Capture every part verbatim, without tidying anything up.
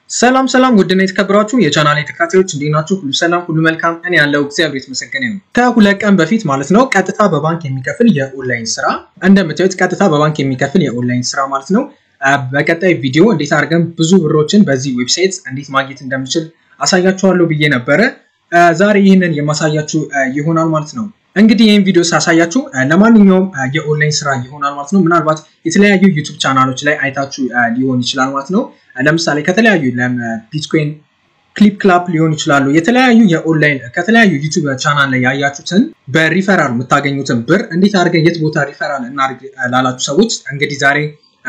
ሰላም ሰላም ውድና የተከበራችሁ የቻናሌ ተከታታዮች እንዴት ናችሁ? ሁሉ ሰላም ሁሉ መልካም እኔ ያለው እግዚአብሔር ይመስገን ነው። ከሁለት ቀን በፊት ማለት ነው ቀጥታ በባንክ የሚከፍል የኦንላይን ስራ እንደምታዩት ቀጥታ በባንክ የሚከፍል የኦንላይን ስራ ማለት ነው። በቀጣይ ቪዲዮ እንዴት አድርገን ብዙ ብሮችን በዚህ ዌብሳይት እንዴት ማግኘት እንደምችል አሳያችኋለሁ ብዬ ነበር። ዛሬ ይሄንን የማሳያችሁ ይሆናል ማለት ነው። እንግዲህ ይሄን ቪዲዮ ሳሳያችሁ ለማንኛውም የኦንላይን ስራ ይሆናል ማለት ነው። ምናልባት የተለያዩ ዩቲዩብ ቻናሎች ላይ አይታችሁ ሊሆን ይችላል ማለት ነው። ለምሳሌ ከተለያዩ ቢትኮይን ክሊፕ ክላፕ ሊሆን ይችላል የተለያዩ የኦንላይን ከተለያዩ ዩቲዩብ ቻናል ላይ ያያችሁትን በሪፈራል የምታገኙትን ብር እንዴት አድርገን የት ቦታ ሪፈራል እናድርግ ላላችሁ ሰዎች እንግዲህ ዛሬ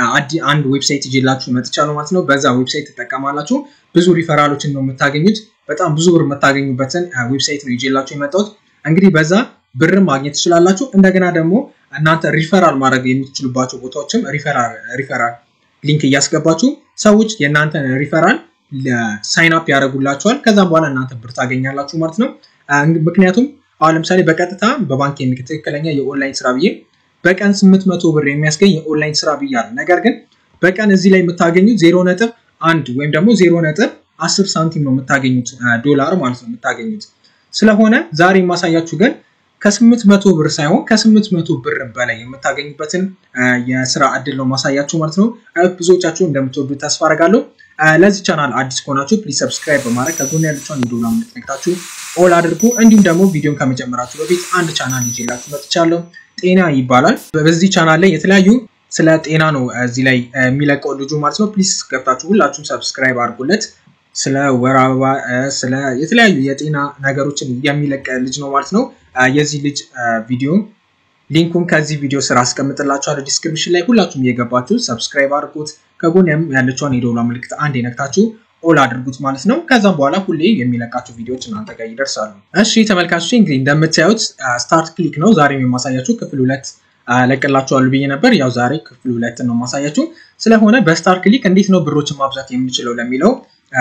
አንድ ዌብሳይት ይዤላችሁ መጥቻለሁ ማለት ነው። በዛ ዌብሳይት ተጠቀማላችሁ ብዙ ሪፈራሎችን ነው የምታገኙት። በጣም ብዙ ብር የምታገኙበትን ዌብሳይት ነው ይዤላችሁ የመጣሁት። እንግዲህ በዛ ብር ማግኘት ትችላላችሁ። እንደገና ደግሞ እናንተ ሪፈራል ማድረግ የምትችሉባቸው ቦታዎችም ሪፈራል ሪፈራል ሊንክ እያስገባችሁ ሰዎች የናንተን ሪፈራል ሳይን አፕ ያደርጉላችኋል። ከዛም በኋላ እናንተ ብር ታገኛላችሁ ማለት ነው። ምክንያቱም አሁን ለምሳሌ በቀጥታ በባንክ የሚከተለኛ የኦንላይን ስራ ብዬ በቀን ስምንት መቶ ብር የሚያስገኝ የኦንላይን ስራ ብያለሁ። ነገር ግን በቀን እዚህ ላይ የምታገኙት ዜሮ ነጥብ አንድ ወይም ደግሞ ዜሮ ነጥብ አስር ሳንቲም ነው የምታገኙት ዶላር ማለት ነው የምታገኙት። ስለሆነ ዛሬ ማሳያችሁ ግን ከስምንት መቶ ብር ሳይሆን ከስምንት መቶ ብር በላይ የምታገኙበትን የስራ እድል ነው ማሳያችሁ ማለት ነው። ብዙዎቻችሁ እንደምትወዱት ተስፋ አደርጋለሁ። ለዚህ ቻናል አዲስ ከሆናችሁ ፕሊዝ ሰብስክራይብ በማድረግ ከጎን ያለችውን የደወል ምልክት ነክታችሁ ኦል አድርጉ። እንዲሁም ደግሞ ቪዲዮን ከመጀመራችሁ በፊት አንድ ቻናል ይዤላችሁ መጥቻለሁ። ጤና ይባላል። በዚህ ቻናል ላይ የተለያዩ ስለ ጤና ነው እዚህ ላይ የሚለቀው ልጁ ማለት ነው። ፕሊዝ ገብታችሁ ሁላችሁም ሰብስክራይብ አድርጉለት። ስለ ወር አበባ ስለ የተለያዩ የጤና ነገሮችን የሚለቅ ልጅ ነው ማለት ነው። የዚህ ልጅ ቪዲዮ ሊንኩን ከዚህ ቪዲዮ ስራ አስቀምጥላችኋለሁ ዲስክሪፕሽን ላይ። ሁላችሁም እየገባችሁ ሰብስክራይብ አድርጉት። ከጎን ያለችውን የደወል ምልክት አንዴ ነክታችሁ ኦል አድርጉት ማለት ነው። ከዛም በኋላ ሁሌ የሚለቃቸው ቪዲዮዎች እናንተ ጋር ይደርሳሉ። እሺ ተመልካቾች እንግዲህ እንደምታዩት ስታርት ክሊክ ነው ዛሬ የማሳያችሁ። ክፍል ሁለት ለቀላችኋለሁ ብዬ ነበር። ያው ዛሬ ክፍል ሁለት ነው ማሳያችሁ። ስለሆነ በስታርት ክሊክ እንዴት ነው ብሮችን ማብዛት የምንችለው ለሚለው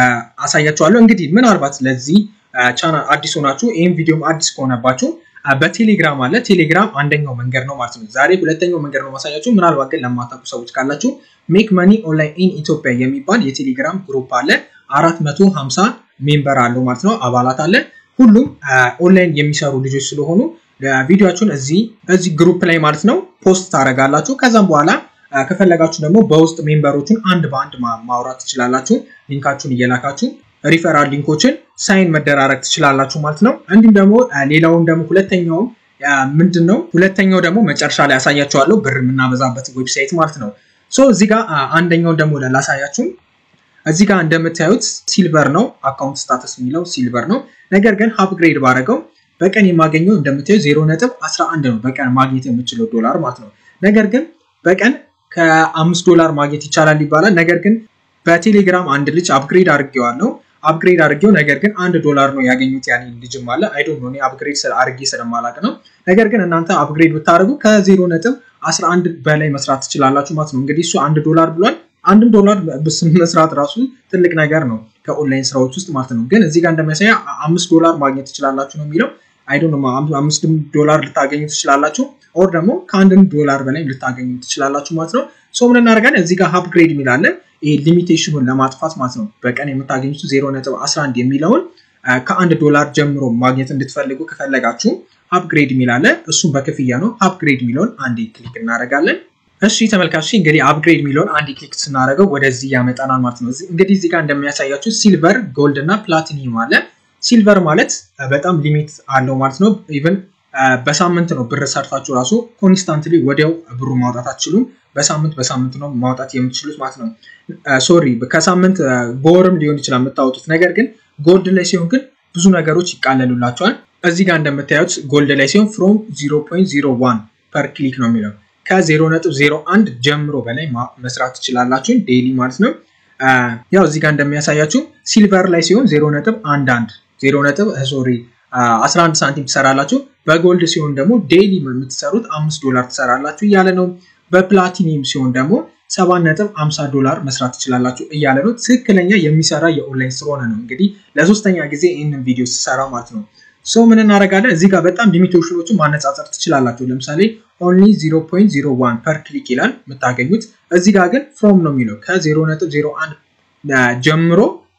አሳያችኋለሁ። እንግዲህ ምናልባት ለዚህ ቻናል አዲስ ሆናችሁ ይሄን ቪዲዮም አዲስ ከሆነባችሁ በቴሌግራም አለ። ቴሌግራም አንደኛው መንገድ ነው ማለት ነው። ዛሬ ሁለተኛው መንገድ ነው ማሳያችሁ። ምናልባት ግን ለማታውቁ ሰዎች ካላችሁ ሜክ መኒ ኦንላይን ኢን ኢትዮጵያ የሚባል የቴሌግራም ግሩፕ አለ። አራት መቶ ሃምሳ ሜምበር አለው ማለት ነው፣ አባላት አለ። ሁሉም ኦንላይን የሚሰሩ ልጆች ስለሆኑ ቪዲዮአችሁን እዚህ እዚህ ግሩፕ ላይ ማለት ነው ፖስት ታደርጋላችሁ። ከዛም በኋላ ከፈለጋችሁ ደግሞ በውስጥ ሜምበሮቹን አንድ በአንድ ማውራት ትችላላችሁ። ሊንካችሁን እየላካችሁ ሪፈራል ሊንኮችን ሳይን መደራረግ ትችላላችሁ ማለት ነው። እንዲሁም ደግሞ ሌላውን ደግሞ ሁለተኛው ምንድነው ሁለተኛው ደግሞ መጨረሻ ላይ ያሳያችኋለሁ ብር የምናበዛበት ዌብሳይት ማለት ነው። ሶ እዚህ ጋር አንደኛው ደግሞ ላሳያችሁ። እዚህ ጋር እንደምታዩት ሲልቨር ነው አካውንት ስታተስ የሚለው ሲልቨር ነው። ነገር ግን አፕግሬድ ባረገው በቀን የማገኘው እንደምታዩት ዜሮ ነጥብ አስራ አንድ ነው በቀን ማግኘት የምችለው ዶላር ማለት ነው። ነገር ግን በቀን ከአምስት ዶላር ማግኘት ይቻላል ይባላል። ነገር ግን በቴሌግራም አንድ ልጅ አፕግሬድ አድርጌዋለሁ አፕግሬድ አድርጌው ነገር ግን አንድ ዶላር ነው ያገኙት ያን ልጅም አለ። አይ ዶንት ኖ እኔ አፕግሬድ አድርጌ ስለማላቅ ነው። ነገር ግን እናንተ አፕግሬድ ብታደርጉ ከዜሮ ነጥብ አስራ አንድ በላይ መስራት ትችላላችሁ ማለት ነው። እንግዲህ እሱ አንድ ዶላር ብሏል። አንድ ዶላር መስራት ራሱ ትልቅ ነገር ነው ከኦንላይን ስራዎች ውስጥ ማለት ነው። ግን እዚህ ጋር እንደሚያሳይ አምስት ዶላር ማግኘት ትችላላችሁ ነው የሚለው። አይ ዶንት ኖ አምስት ዶላር ልታገኙ ትችላላችሁ ኦር ደግሞ ከአንድ ዶላር በላይ ልታገኙ ትችላላችሁ ማለት ነው። ሶ ምን እናደርጋለን እዚህ ጋር አፕግሬድ የሚላለ ይሄ ሊሚቴሽኑን ለማጥፋት ማለት ነው። በቀን የምታገኙት ዜሮ ነጥብ አስራ አንድ የሚለውን ከአንድ ዶላር ጀምሮ ማግኘት እንድትፈልጉ ከፈለጋችሁ አፕግሬድ የሚላለ እሱም በክፍያ ነው። አፕግሬድ የሚለውን አንዴ ክሊክ እናደርጋለን። እሺ ተመልካቾች እንግዲህ አፕግሬድ የሚለውን አንዴ ክሊክ ስናደርገው ወደዚህ ያመጣናል ማለት ነው። እንግዲህ እዚህ ጋር እንደሚያሳያችሁ ሲልቨር ጎልድ እና ፕላቲኒየም አለ። ሲልቨር ማለት በጣም ሊሚት አለው ማለት ነው። ኢቭን በሳምንት ነው ብር ሰርታችሁ ራሱ ኮንስታንትሊ ወዲያው ብሩ ማውጣት አትችሉም። በሳምንት በሳምንት ነው ማውጣት የምትችሉት ማለት ነው። ሶሪ ከሳምንት በወርም ሊሆን ይችላል የምታወጡት። ነገር ግን ጎልድ ላይ ሲሆን ግን ብዙ ነገሮች ይቃለሉላችኋል። እዚህ ጋር እንደምታዩት ጎልድ ላይ ሲሆን from zero point zero one per click ነው የሚለው ከ0 ነጥብ ዜሮ አንድ ጀምሮ በላይ መስራት ትችላላችሁ ዴይሊ ማለት ነው። ያው እዚህ ጋር እንደሚያሳያችሁ ሲልቨር ላይ ሲሆን ዜሮ ነጥብ አንድ አንድ ዜሮ ነጥብ ሶሪ አስራ አንድ ሳንቲም ትሰራላችሁ። በጎልድ ሲሆን ደግሞ ዴይሊ የምትሰሩት አምስት ዶላር ትሰራላችሁ እያለ ነው። በፕላቲኒየም ሲሆን ደግሞ ሰባት ነጥብ ሃምሳ ዶላር መስራት ትችላላችሁ እያለ ነው። ትክክለኛ የሚሰራ የኦንላይን ስለሆነ ነው እንግዲህ ለሶስተኛ ጊዜ ይሄንን ቪዲዮ ስሰራ ማለት ነው። ሶ ምን እናደርጋለን እዚህ ጋር በጣም ሊሚቴሽኖችን ማነጻጸር ትችላላችሁ። ለምሳሌ only zero point zero one per click ይላል የምታገኙት። እዚህ ጋር ግን from ነው የሚለው ከ0.ዜሮ አንድ ጀምሮ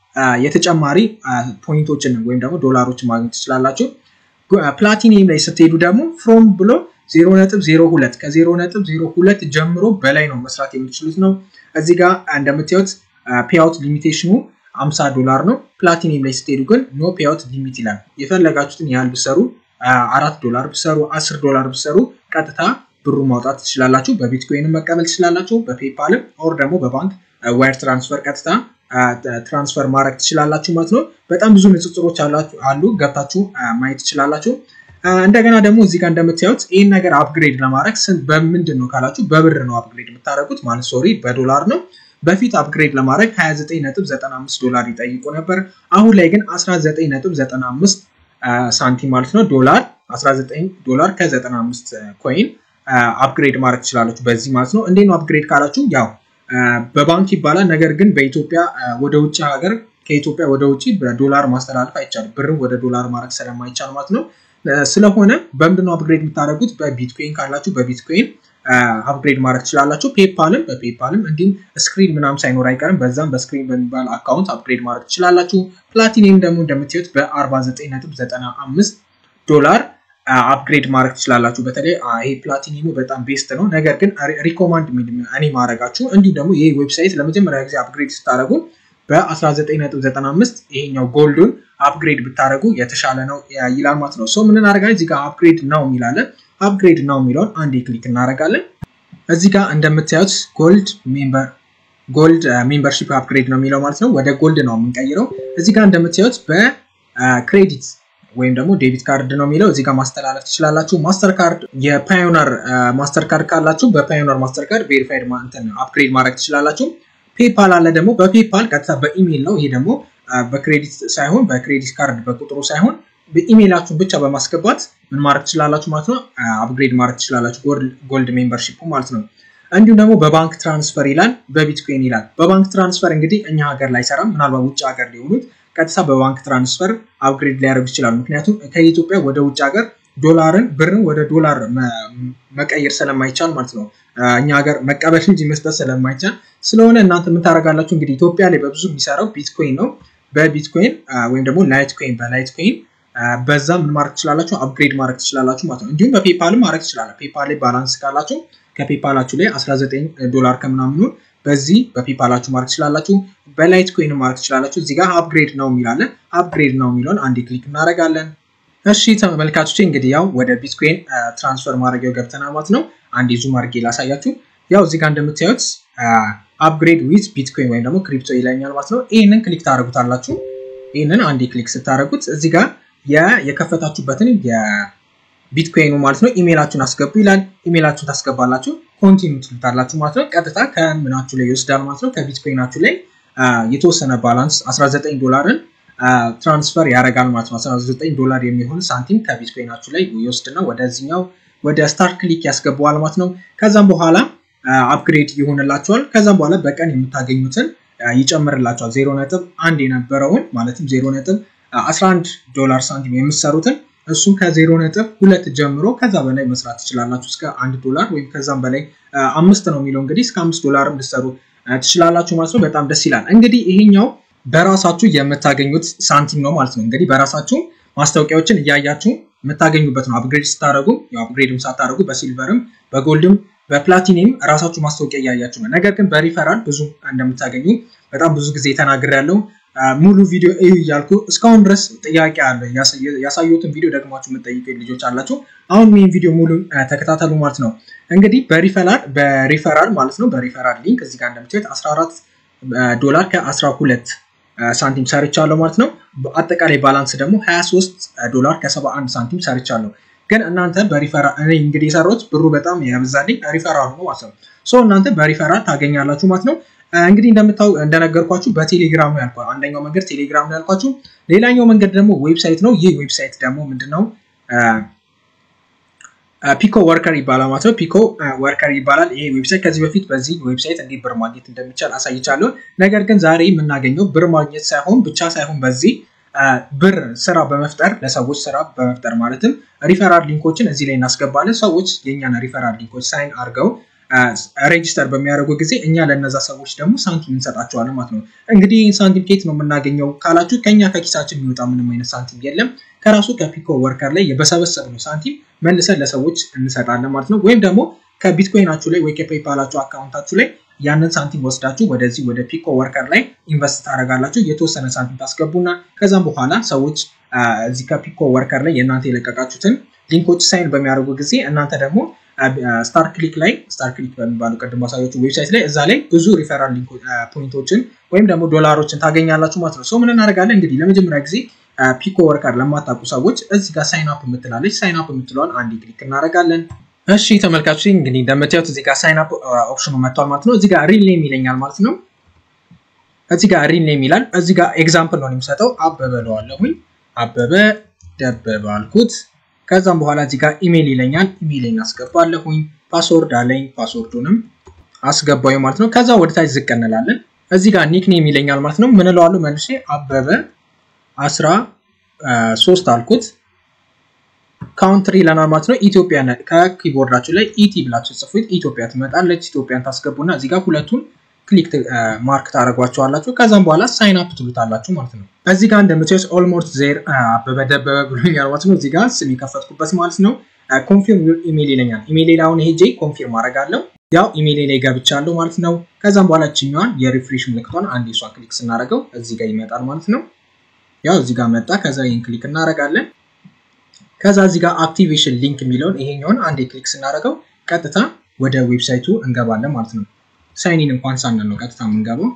የተጨማሪ ፖይንቶችን ወይም ደግሞ ዶላሮችን ማግኘት ትችላላችሁ ፕላቲኒየም ላይ ስትሄዱ ደግሞ from ብሎ ዜሮ ነጥብ ዜሮ ሁለት ከ0 ነጥብ ዜሮ ሁለት ጀምሮ በላይ ነው መስራት የምትችሉት ነው እዚህ ጋር እንደምታዩት ፔአውት ሊሚቴሽኑ ሃምሳ ዶላር ነው ፕላቲኒየም ላይ ስትሄዱ ግን ኖ ፔአውት ሊሚት ይላል የፈለጋችሁትን ያህል ብሰሩ አራት ዶላር ብሰሩ አስር ዶላር ብሰሩ ቀጥታ ብሩ ማውጣት ትችላላችሁ በቢትኮይን መቀበል ትችላላችሁ በፔፓልም ኦር ደግሞ በባንክ ዋይር ትራንስፈር ቀጥታ ትራንስፈር ማድረግ ትችላላችሁ ማለት ነው በጣም ብዙ ንጽጽሮች አሉ ገብታችሁ ማየት ትችላላችሁ እንደገና ደግሞ እዚህ ጋር እንደምታዩት ይሄን ነገር አፕግሬድ ለማድረግ ስንት በምንድነው ካላችሁ በብር ነው አፕግሬድ የምታደርጉት ማለት ሶሪ በዶላር ነው በፊት አፕግሬድ ለማድረግ ሃያ ዘጠኝ ነጥብ ዘጠና አምስት ዶላር ይጠይቁ ነበር አሁን ላይ ግን አስራ ዘጠኝ ነጥብ ዘጠና አምስት ሳንቲም ማለት ነው ዶላር አስራ ዘጠኝ ዶላር ከዘጠና አምስት ኮይን አፕግሬድ ማድረግ ትችላላችሁ በዚህ ማለት ነው እንዴት ነው አፕግሬድ ካላችሁ ያው በባንክ ይባላል ነገር ግን በኢትዮጵያ ወደ ውጭ ሀገር ከኢትዮጵያ ወደ ውጭ በዶላር ማስተላለፍ አይቻልም ብር ወደ ዶላር ማድረግ ስለማይቻል ማለት ነው ስለሆነ በምንድነው አፕግሬድ የምታደርጉት በቢትኮይን ካላችሁ በቢትኮይን አፕግሬድ ማድረግ ትችላላችሁ ፔፓልም በፔፓልም እንዲሁም ስክሪን ምናምን ሳይኖር አይቀርም በዛም በስክሪን በሚባል አካውንት አፕግሬድ ማድረግ ትችላላችሁ ፕላቲኒየም ደግሞ እንደምታዩት በ49 ነጥብ ዘጠና አምስት ዶላር አፕግሬድ ማድረግ ትችላላችሁ በተለይ ይሄ ፕላቲኒየሙ በጣም ቤስት ነው ነገር ግን ሪኮማንድ እኔ ማድረጋችሁ እንዲሁ ደግሞ ይሄ ዌብሳይት ለመጀመሪያ ጊዜ አፕግሬድ ስታደርጉ በ19 ነጥብ ዘጠና አምስት ይሄኛው ጎልዱን አፕግሬድ ብታደርጉ የተሻለ ነው ይላል ማለት ነው ሶ ምን እናደርጋለን እዚህ ጋር አፕግሬድ ነው የሚላለ አፕግሬድ ነው የሚለውን አንዴ ክሊክ እናደርጋለን እዚህ ጋር እንደምታዩት ጎልድ ሜምበር ጎልድ ሜምበርሺፕ አፕግሬድ ነው የሚለው ማለት ነው ወደ ጎልድ ነው የምንቀይረው እዚህ ጋር እንደምታዩት በክሬዲት ወይም ደግሞ ዴቢት ካርድ ነው የሚለው እዚህ ጋር ማስተላለፍ ትችላላችሁ ማስተር ካርድ የፓዮነር ማስተር ካርድ ካላችሁ በፓዮነር ማስተር ካርድ ቬሪፋይድ ማንተን አፕግሬድ ማድረግ ትችላላችሁ ፔፓል አለ ደግሞ በፔፓል ቀጥታ በኢሜል ነው ይሄ ደግሞ በክሬዲት ሳይሆን በክሬዲት ካርድ በቁጥሩ ሳይሆን በኢሜላችሁን ብቻ በማስገባት ምን ማድረግ ትችላላችሁ ማለት ነው አፕግሬድ ማድረግ ትችላላችሁ ጎልድ ሜምበርሺፕ ማለት ነው እንዲሁም ደግሞ በባንክ ትራንስፈር ይላል በቢትኮይን ይላል በባንክ ትራንስፈር እንግዲህ እኛ ሀገር ላይ ሰራም ምናልባት ውጭ ሀገር ሊሆኑት ቀጥታ በባንክ ትራንስፈር አፕግሬድ ሊያደርጉ ይችላሉ ምክንያቱም ከኢትዮጵያ ወደ ውጭ ሀገር ዶላርን ብርን ወደ ዶላር መቀየር ስለማይቻል ማለት ነው እኛ ሀገር መቀበል እንጂ መስጠት ስለማይቻል ስለሆነ እናንተ ምን ታረጋላችሁ እንግዲህ ኢትዮጵያ ላይ በብዙ የሚሰራው ቢትኮይን ነው በቢትኮይን ወይም ደግሞ ላይትኮይን በላይትኮይን በዛ ምን ማድረግ ትችላላችሁ አፕግሬድ ማድረግ ትችላላችሁ ማለት ነው እንዲሁም በፔፓልም ማድረግ ትችላላችሁ ፔፓል ላይ ባላንስ ካላችሁ ከፔፓላችሁ ላይ አስራ ዘጠኝ ዶላር ከምናምኑ በዚህ በፔፓላችሁ ማድረግ ትችላላችሁ በላይትኮይን ማድረግ ትችላላችሁ እዚህ ጋር አፕግሬድ ነው የሚላለ አፕግሬድ ነው የሚለውን አንዴ ክሊክ እናደርጋለን እሺ ተመልካቾቼ እንግዲህ ያው ወደ ቢትኮይን ትራንስፈር ማድረጊያው ገብተናል ማለት ነው አንዴ ዙም አድርጌ ላሳያችሁ ያው እዚህ ጋር እንደምታዩት አፕግሬድ ዊዝ ቢትኮይን ወይም ደግሞ ክሪፕቶ ይላኛል ማለት ነው ይሄንን ክሊክ ታደርጉታላችሁ ይሄንን አንዴ ክሊክ ስታደርጉት እዚህ ጋር ያ የከፈታችሁበትን የቢትኮይኑ ማለት ነው ኢሜላችሁን አስገቡ ይላል ኢሜላችሁን ታስገባላችሁ ኮንቲኒው ትሉታላችሁ ማለት ነው ቀጥታ ከምናችሁ ላይ ይወስዳል ማለት ነው ከቢትኮይናችሁ ላይ የተወሰነ ባላንስ አስራ ዘጠኝ ዶላርን ትራንስፈር ያደርጋል ማለት ነው አስራ ዘጠኝ ዶላር የሚሆን ሳንቲም ከቢትኮይናችሁ ላይ ይወስድና ወደዚህኛው ወደ ስታር ክሊክ ያስገባዋል ማለት ነው ከዛም በኋላ አፕግሬድ ይሆንላችኋል ከዛም በኋላ በቀን የምታገኙትን ይጨምርላችኋል ዜሮ ነጥብ አንድ የነበረውን ማለትም ዜሮ ነጥብ አስራ አንድ ዶላር ሳንቲም የምትሰሩትን እሱን ከዜሮ ነጥብ ሁለት ጀምሮ ከዛ በላይ መስራት ትችላላችሁ እስከ አንድ ዶላር ወይም ከዛም በላይ አምስት ነው የሚለው እንግዲህ እስከ አምስት ዶላርም ልትሰሩ ትችላላችሁ ማለት ነው በጣም ደስ ይላል እንግዲህ ይሄኛው በራሳችሁ የምታገኙት ሳንቲም ነው ማለት ነው እንግዲህ በራሳችሁ ማስታወቂያዎችን እያያችሁ የምታገኙበት ነው አፕግሬድ ስታደርጉ ያው አፕግሬድም ሳታደርጉ በሲልቨርም በጎልድም በፕላቲኒየም ራሳችሁ ማስታወቂያ እያያችሁ ነው ነገር ግን በሪፈራል ብዙ እንደምታገኙ በጣም ብዙ ጊዜ ተናግሬያለሁ ሙሉ ቪዲዮ እዩ እያልኩ እስካሁን ድረስ ጥያቄ አለ ያሳዩትን ቪዲዮ ደግማችሁ የምትጠይቁኝ ልጆች አላችሁ አሁን ምን ቪዲዮ ሙሉ ተከታተሉ ማለት ነው እንግዲህ በሪፈራል በሪፈራል ማለት ነው በሪፈራል ሊንክ እዚህ ጋር እንደምታዩት አስራ አራት ዶላር ከአስራ ሁለት ሳንቲም ሰርቻለሁ ማለት ነው አጠቃላይ ባላንስ ደግሞ ሃያ ሶስት ዶላር ከሰባ አንድ ሳንቲም ሰርቻለሁ ግን እናንተ በሪፈራል እኔ እንግዲህ የሰራሁት ብሩ በጣም ያበዛልኝ ሪፈራል ነው ማለት ነው ሶ እናንተ በሪፈራል ታገኛላችሁ ማለት ነው እንግዲህ እንደምታው እንደነገርኳችሁ በቴሌግራም ነው ያልኳችሁ አንደኛው መንገድ ቴሌግራም ነው ያልኳችሁ ሌላኛው መንገድ ደግሞ ዌብሳይት ነው ይህ ዌብሳይት ደግሞ ምንድነው ፒኮ ወርከር ይባላል ማለት ነው ፒኮ ወርከር ይባላል ይሄ ዌብሳይት ከዚህ በፊት በዚህ ዌብሳይት እንዴት ብር ማግኘት እንደሚቻል አሳይቻለሁ ነገር ግን ዛሬ የምናገኘው ብር ማግኘት ሳይሆን ብቻ ሳይሆን በዚህ ብር ስራ በመፍጠር ለሰዎች ስራ በመፍጠር ማለትም ሪፈራል ሊንኮችን እዚህ ላይ እናስገባለን ሰዎች የኛን ሪፈራል ሊንኮች ሳይን አድርገው ሬጂስተር በሚያደርጉ ጊዜ እኛ ለነዛ ሰዎች ደግሞ ሳንቲም እንሰጣቸዋለን ማለት ነው እንግዲህ ሳንቲም ኬት ነው የምናገኘው ካላችሁ ከኛ ከኪሳችን የሚወጣ ምንም አይነት ሳንቲም የለም ከራሱ ከፒኮ ወርከር ላይ የበሰበሰብነው ሳንቲም መልሰን ለሰዎች እንሰጣለን ማለት ነው ወይም ደግሞ ከቢትኮይናችሁ ላይ ወይ ከፔይፓላችሁ አካውንታችሁ ላይ ያንን ሳንቲም ወስዳችሁ ወደዚህ ወደ ፒኮ ወርከር ላይ ኢንቨስት ታደርጋላችሁ የተወሰነ ሳንቲም ታስገቡና ከዛም በኋላ ሰዎች እዚህ ከፒኮ ወርከር ላይ የናንተ የለቀቃችሁትን ሊንኮች ሳይን በሚያደርጉ ጊዜ እናንተ ደግሞ ስታር ክሊክ ላይ ስታር ክሊክ በሚባለው ቀድሞ ማሳያችሁ ዌብሳይት ላይ እዛ ላይ ብዙ ሪፈራል ሊንክ ፖይንቶችን ወይም ደግሞ ዶላሮችን ታገኛላችሁ ማለት ነው ሶ ምን እናደርጋለን እንግዲህ ለመጀመሪያ ጊዜ ፒኮ ወርከር ለማታውቁ ሰዎች እዚህ ጋር ሳይን አፕ የምትላለች ሳይን አፕ የምትለውን አንድ ክሊክ እናደርጋለን እሺ ተመልካቾች እንግዲህ እንደምታዩት እዚህ ጋር ሳይን አፕ ኦፕሽኑ መጥቷል ማለት ነው እዚህ ጋር ሪል ኔም ይለኛል ማለት ነው እዚህ ጋር ሪል ኔም ይላል እዚህ ጋር ኤግዛምፕል ነው የሚሰጠው አበበ ለዋለሁኝ አበበ ደበበ አልኩት ከዛም በኋላ እዚህ ጋር ኢሜል ይለኛል ኢሜልን አስገባለሁኝ ፓስወርድ አለኝ ፓስወርዱንም አስገባዩ ማለት ነው ከዛ ወደ ታች ዝቅ እንላለን እዚህ ጋር ኒክኔም ይለኛል ማለት ነው ምን እለዋለሁ መልሼ አበበ አስራ ሶስት አልኩት ካውንትሪ ለና ማለት ነው ኢትዮጵያ ከኪቦርዳችሁ ላይ ኢቲ ብላችሁ ጽፉት ኢትዮጵያ ትመጣለች ኢትዮጵያን ታስገቡና እዚህ ጋር ሁለቱን ክሊክ ማርክ ታረጋጓቸዋላችሁ ከዛም በኋላ ሳይን አፕ ትሉታላችሁ ማለት ነው እዚህ ጋር እንደምታዩት ኦልሞስት ዜር አበበ ደበበ ብሎኛል ማለት ነው እዚህ ጋር ስም ይከፈትኩበት ማለት ነው ኮንፊርም ዩር ኢሜል ይለኛል ኢሜል ላይ አሁን ሄጄ ኮንፊርም አደርጋለሁ ያው ኢሜል ላይ ገብቻለሁ ማለት ነው ከዛም በኋላ እቺኛዋን የሪፍሬሽ ምልክቷን አንዴ እሷን ክሊክ ስናደርገው እዚህ ጋር ይመጣል ማለት ነው ያው እዚህ ጋር መጣ ከዛ ይሄን ክሊክ እናደርጋለን ከዛ እዚህ ጋር አክቲቬሽን ሊንክ የሚለውን ይሄኛውን አንዴ ክሊክ ስናደርገው ቀጥታ ወደ ዌብሳይቱ እንገባለን ማለት ነው ሳይኒን እንኳን ሳንል ነው ቀጥታ የምንገባው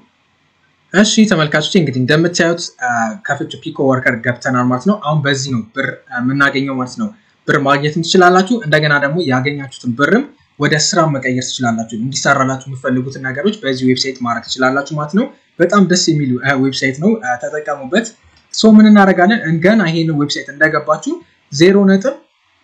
እሺ ተመልካቾች እንግዲህ እንደምታዩት ከፍቹ ፒኮ ወርከር ገብተናል ማለት ነው አሁን በዚህ ነው ብር የምናገኘው ማለት ነው ብር ማግኘት እንችላላችሁ እንደገና ደግሞ ያገኛችሁትን ብርም ወደ ስራ መቀየር ትችላላችሁ እንዲሰራላችሁ የምትፈልጉትን ነገሮች በዚህ ዌብሳይት ማድረግ ትችላላችሁ ማለት ነው በጣም ደስ የሚል ዌብሳይት ነው ተጠቀሙበት ሶ ምን እናደርጋለን እንገና ይሄን ዌብሳይት እንደገባችሁ ዜሮ ነጥብ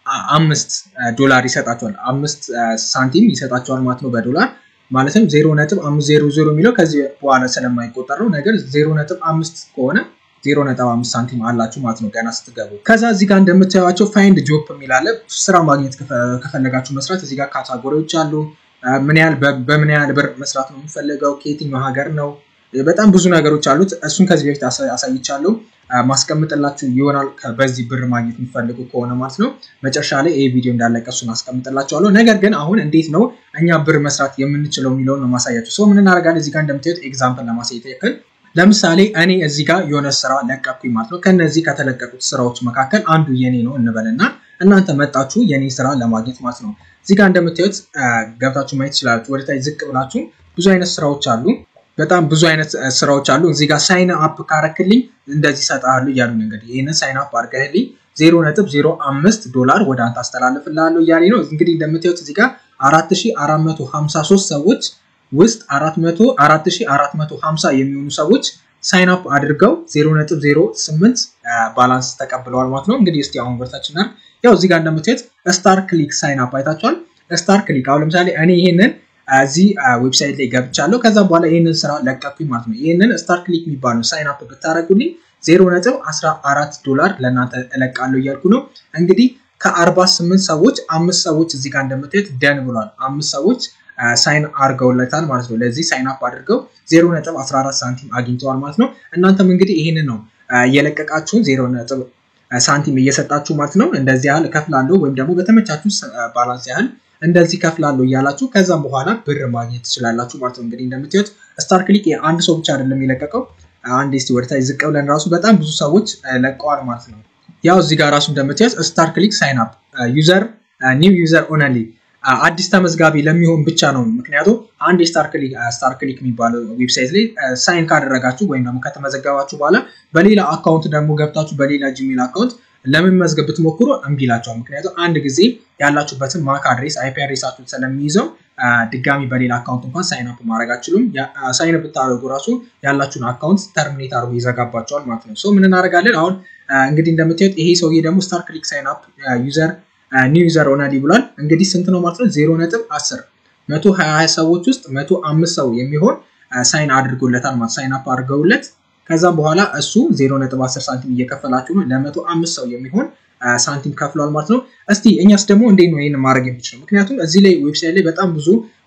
አምስት ዶላር ይሰጣችኋል አምስት ሳንቲም ይሰጣችኋል ማለት ነው በዶላር ማለትም ዜሮ ነጥብ አምስት ዜሮ ዜሮ የሚለው ከዚህ በኋላ ስለማይቆጠር ነው ነገር ዜሮ ነጥብ አምስት ከሆነ ዜሮ ነጥብ አምስት ሳንቲም አላችሁ ማለት ነው ገና ስትገቡ ከዛ እዚህ ጋር እንደምታዩዋቸው ፋይንድ ጆብ የሚላለ ስራ ማግኘት ከፈለጋችሁ መስራት እዚህ ጋር ካታጎሪዎች አሉ ምን ያህል በምን ያህል ብር መስራት ነው የሚፈልገው ከየትኛው ሀገር ነው በጣም ብዙ ነገሮች አሉት እሱን ከዚህ በፊት አሳይቻለሁ ማስቀምጥላችሁ ይሆናል በዚህ ብር ማግኘት የሚፈልጉ ከሆነ ማለት ነው መጨረሻ ላይ ይሄ ቪዲዮ እንዳለቀሱን አስቀምጥላችኋለሁ ነገር ግን አሁን እንዴት ነው እኛ ብር መስራት የምንችለው የሚለውን ነው ማሳያችሁ ሶ ምን እናደርጋለን እዚህ ጋር እንደምታዩት ኤግዛምፕል ለማሳየት ያክል ለምሳሌ እኔ እዚህ ጋር የሆነ ስራ ለቀቅኩኝ ማለት ነው ከነዚህ ከተለቀቁት ስራዎች መካከል አንዱ የኔ ነው እንበልና እናንተ መጣችሁ የኔ ስራ ለማግኘት ማለት ነው እዚህ ጋር እንደምታዩት ገብታችሁ ማየት ትችላላችሁ ወደ ታች ዝቅ ብላችሁ ብዙ አይነት ስራዎች አሉ በጣም ብዙ አይነት ስራዎች አሉ እዚህ ጋር ሳይን አፕ ካረክልኝ እንደዚህ ሰጣሉ ይያሉ እንግዲህ ይሄንን ሳይን አፕ አድርገህልኝ ዜሮ ነጥብ ዜሮ አምስት ዶላር ወደ አንተ አስተላልፍልሃለሁ ይያሊ ነው እንግዲህ እንደምታዩት እዚህ ጋር አራት ሺህ አራት መቶ ሃምሳ ሶስት ሰዎች ውስጥ አራት ሺህ አራት መቶ ሃምሳ የሚሆኑ ሰዎች ሳይን አፕ አድርገው ዜሮ ነጥብ ዜሮ ስምንት ባላንስ ተቀብለዋል ማለት ነው እንግዲህ እስቲ አሁን ወርታችንና ያው እዚህ ጋር እንደምታዩት ስታር ክሊክ ሳይን አፕ አይታችኋል ስታር ክሊክ አሁን ለምሳሌ እኔ ይሄንን እዚህ ዌብሳይት ላይ ገብቻለሁ ከዛ በኋላ ይሄንን ስራ ለቀቅኩኝ ማለት ነው ይሄንን ስታር ክሊክ የሚባለው ሳይን አፕ ብታረጉልኝ ዜሮ ነጥብ አስራ አራት ዶላር ለናንተ እለቃለሁ እያልኩ ነው እንግዲህ ከአርባ ስምንት ሰዎች አምስት ሰዎች እዚህ ጋር እንደምታዩት ደን ብሏል አምስት ሰዎች ሳይን አርገውለታል ማለት ነው ለዚህ ሳይን አፕ አድርገው ዜሮ ነጥብ አስራ አራት ሳንቲም አግኝተዋል ማለት ነው እናንተም እንግዲህ ይሄንን ነው የለቀቃችሁን ዜሮ ነጥብ ሳንቲም እየሰጣችሁ ማለት ነው እንደዚህ ያህል ከፍላለሁ ወይም ደግሞ በተመቻችሁ ባላንስ ያህል እንደዚህ ከፍላለሁ ይያላችሁ ከዛም በኋላ ብር ማግኘት ትችላላችሁ ማለት ነው እንግዲህ እንደምታዩት ስታር ክሊክ አንድ ሰው ብቻ አይደለም ይለቀቀው አንድ እስቲ ወርታይ ዝቅ ብለን ራሱ በጣም ብዙ ሰዎች ለቀዋል ማለት ነው ያው እዚህ ጋር ራሱ እንደምታዩት ስታር ክሊክ ሳይን አፕ ዩዘር ኒው ዩዘር ኦንሊ አዲስ ተመዝጋቢ ለሚሆን ብቻ ነው ምክንያቱም አንድ ስታር ክሊክ ስታር ክሊክ የሚባለው ዌብሳይት ላይ ሳይን ካደረጋችሁ ወይም ደግሞ ከተመዘገባችሁ በኋላ በሌላ አካውንት ደግሞ ገብታችሁ በሌላ ጂሜል አካውንት ለምን መዝገብ ብትሞክሩ እንቢላችሁ ምክንያቱም አንድ ጊዜ ያላችሁበትን ማክ አድሬስ አይፒ አድሬሳችሁን ስለሚይዘው ድጋሚ በሌላ አካውንት እንኳን ሳይን አፕ ማድረግ አትችሉም ሳይን አፕ ብታደርጉ ራሱ ያላችሁን አካውንት ተርሚኔት አድርጎ ይዘጋባችኋል ማለት ነው ሶ ምን እናደርጋለን አሁን እንግዲህ እንደምታዩት ይሄ ሰውዬ ደግሞ ስታር ክሊክ ሳይን አፕ ዩዘር ኒው ዩዘር ኦንሊ ብሏል እንግዲህ ስንት ነው ማለት ነው ዜሮ ነጥብ አስር መቶ ሃያ ሰዎች ውስጥ መቶ አምስት ሰው የሚሆን ሳይን አድርጎለታል ማለት ሳይን አፕ አድርገውለት ከዛም በኋላ እሱ ዜሮ ነጥብ አስር ሳንቲም እየከፈላችሁ ነው ለመቶ አምስት ሰው የሚሆን ሳንቲም ከፍሏል ማለት ነው እስቲ እኛስ ደግሞ እንዴት ነው ይሄን ማድረግ የምንችለው ምክንያቱም እዚህ ላይ ዌብሳይት ላይ በጣም ብዙ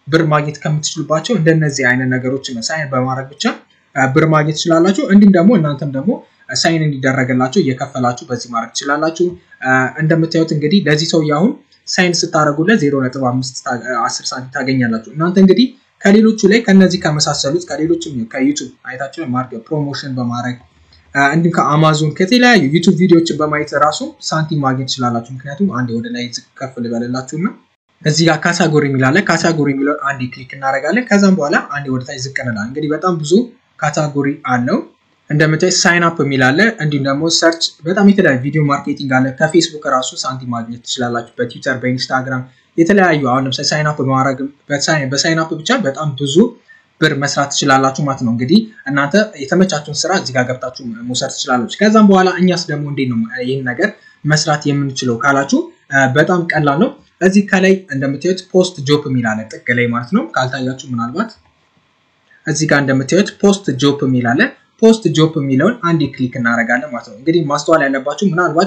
ብር ማግኘት ከምትችሉባቸው እንደነዚህ አይነት ነገሮችን ሳይን በማድረግ ብቻ ብር ማግኘት ትችላላችሁ እንዲሁም ደግሞ እናንተም ደግሞ ሳይን እንዲደረግላችሁ እየከፈላችሁ በዚህ ማድረግ ትችላላችሁ እንደምታዩት እንግዲህ ለዚህ ሰው ያሁን ሳይን ስታረጉለት ዜሮ ነጥብ አምስት አስር ሳንቲም ታገኛላችሁ እናንተ እንግዲህ ከሌሎቹ ላይ ከነዚህ ከመሳሰሉት ከሌሎችም ከዩቲዩብ አይታችሁ ማርኬት ፕሮሞሽን በማድረግ እንዲሁም ከአማዞን ከተለያዩ ዩቲዩብ ቪዲዮዎችን በማየት ራሱ ሳንቲም ማግኘት ትችላላችሁ ምክንያቱም አንዴ ወደ ላይ ዝቅ ከፍ ልበልላችሁና እዚህ ጋር ካታጎሪ የሚላለ ካታጎሪ የሚለው አንዴ ክሊክ እናደርጋለን ከዛም በኋላ አንዴ ወደ ታች ዝቅ እንላለን እንግዲህ በጣም ብዙ ካታጎሪ አለው እንደምታዩት ሳይን አፕ የሚላለ እንዲሁም ደግሞ ሰርች በጣም የተለያዩ ቪዲዮ ማርኬቲንግ አለ ከፌስቡክ ራሱ ሳንቲም ማግኘት ትችላላችሁ በትዊተር በኢንስታግራም የተለያዩ አሁን ለምሳሌ ሳይን አፕ በማድረግ በሳይን በሳይን አፕ ብቻ በጣም ብዙ ብር መስራት ትችላላችሁ ማለት ነው እንግዲህ እናንተ የተመቻችሁን ስራ እዚህ ጋር ገብታችሁ መውሰድ ትችላላችሁ ከዛም በኋላ እኛስ ደግሞ እንዴት ነው ይሄን ነገር መስራት የምንችለው ካላችሁ በጣም ቀላል ነው እዚህ ከላይ እንደምታዩት ፖስት ጆብ የሚላለ ጥግ ላይ ማለት ነው ካልታያችሁ ምናልባት እዚህ ጋር እንደምታዩት ፖስት ጆብ የሚላለ ፖስት ጆብ የሚለውን አንዴ ክሊክ እናደርጋለን ማለት ነው እንግዲህ ማስተዋል ያለባችሁ ምናልባት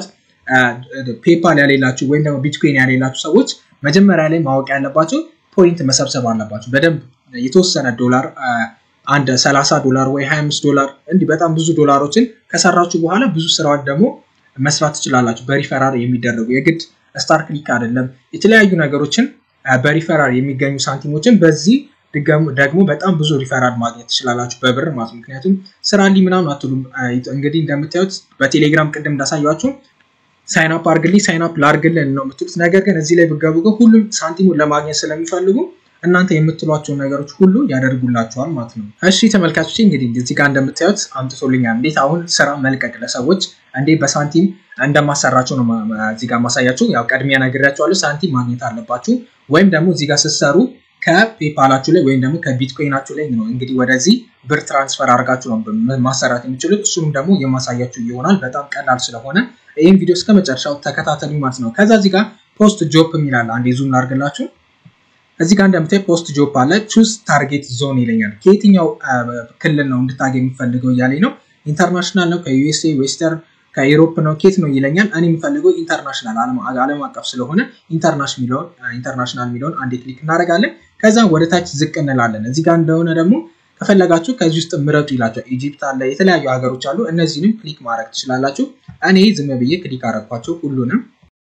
ፔፓል ያሌላችሁ ወይም ደግሞ ቢትኮይን ያሌላችሁ ሰዎች መጀመሪያ ላይ ማወቅ ያለባችሁ ፖይንት መሰብሰብ አለባችሁ በደንብ የተወሰነ ዶላር አንድ ሰላሳ ዶላር ወይ ሃያ አምስት ዶላር እንዲህ በጣም ብዙ ዶላሮችን ከሰራችሁ በኋላ ብዙ ስራዎች ደግሞ መስራት ትችላላችሁ በሪፈራል የሚደረጉ የግድ ስታር ክሊክ አይደለም የተለያዩ ነገሮችን በሪፈራል የሚገኙ ሳንቲሞችን በዚህ ደግሞ በጣም ብዙ ሪፈራል ማግኘት ትችላላችሁ በብር ማለት ነው ምክንያቱም ስራ ላይ ምናምን አትሉም እንግዲህ እንደምታዩት በቴሌግራም ቅድም እንዳሳያችሁ ሳይን አፕ አርግልኝ ሳይን አፕ ላርግልን ነው የምትሉት ነገር ግን እዚህ ላይ ብትገቡ ሁሉም ሳንቲሙን ለማግኘት ስለሚፈልጉ እናንተ የምትሏቸው ነገሮች ሁሉ ያደርጉላችኋል ማለት ነው እሺ ተመልካቾች እንግዲህ እዚህ ጋር እንደምታዩት አምጥቶልኛል እንዴት አሁን ስራ መልቀቅ ለሰዎች እንዴት በሳንቲም እንደማሰራቸው ነው እዚህ ጋር ማሳያችሁ ያው ቀድሚያ ነግሬያችኋለሁ ሳንቲም ማግኘት አለባችሁ ወይም ደግሞ እዚህ ጋር ስትሰሩ ከፔፓላችሁ ላይ ወይም ደግሞ ከቢትኮይናችሁ ላይ ነው እንግዲህ ወደዚህ ብር ትራንስፈር አድርጋችሁ ነው ማሰራት የምትችሉት እሱንም ደግሞ የማሳያችሁ ይሆናል በጣም ቀላል ስለሆነ ይሄን ቪዲዮ እስከመጨረሻው ተከታተሉ ማለት ነው ከዛ እዚህ ጋር ፖስት ጆብ የሚላል አንዴ ዙም ላድርግላችሁ እዚህ ጋር እንደምታዩ ፖስት ጆብ አለ ቹዝ ታርጌት ዞን ይለኛል ከየትኛው ክልል ነው እንድታገኙ ፈልገው ያለኝ ነው ኢንተርናሽናል ነው ከዩኤስኤ ዌስተርን ከዩሮፕ ነው ኬት ነው ይለኛል እኔ የምፈልገው ኢንተርናሽናል ዓለም አቀፍ ስለሆነ ኢንተርናሽናል ሚሊዮን ኢንተርናሽናል ሚሊዮን አንዴ ክሊክ እናደርጋለን ከዛ ወደ ታች ዝቅ እንላለን እዚህ ጋር እንደሆነ ደግሞ ከፈለጋችሁ ከዚህ ውስጥ ምረጡ ይላችኋል ኢጂፕት አለ የተለያዩ ሀገሮች አሉ እነዚህንም ክሊክ ማድረግ ትችላላችሁ እኔ ዝም ብዬ ክሊክ አደረኳቸው ሁሉንም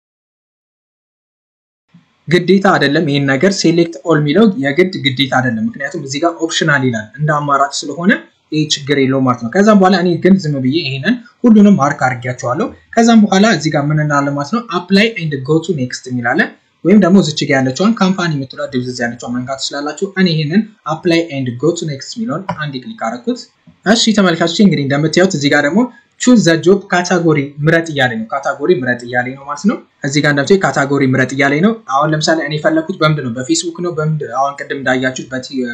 ግዴታ አይደለም ይሄን ነገር ሴሌክት ኦል ሚለው የግድ ግዴታ አይደለም ምክንያቱም እዚህ ጋር ኦፕሽናል ይላል እንደ አማራጭ ስለሆነ ይሄ ችግር የለው ማለት ነው ከዛም በኋላ እኔ ግን ዝም ብዬ ይሄንን ሁሉንም ማርክ አድርጌያቸዋለሁ ከዛም በኋላ እዚህ ጋር ምን እናለ ማለት ነው አፕላይ ኤንድ ጎ ቱ ኔክስት የሚላለ ወይም ደግሞ እዚች ጋር ያለችውን ካምፓኒ የምትሏት ድብዝዝ ያለችውን መንካት ትችላላችሁ እኔ ይሄንን አፕላይ ኤንድ ጎ ቱ ኔክስት ሚለውን አንዴ ክሊክ አደረኩት እሺ ተመልካቾች እንግዲህ እንደምታዩት እዚህ ጋር ደግሞ choose the job category ምረጥ እያለኝ ነው ካታጎሪ ምረጥ እያለኝ ነው ማለት ነው እዚህ ጋር እንደምታዩት ካታጎሪ ምረጥ እያለኝ ነው አሁን ለምሳሌ እኔ ፈለኩት በምንድን ነው በፌስቡክ ነው በምንድን አሁን ቅድም እንዳያችሁት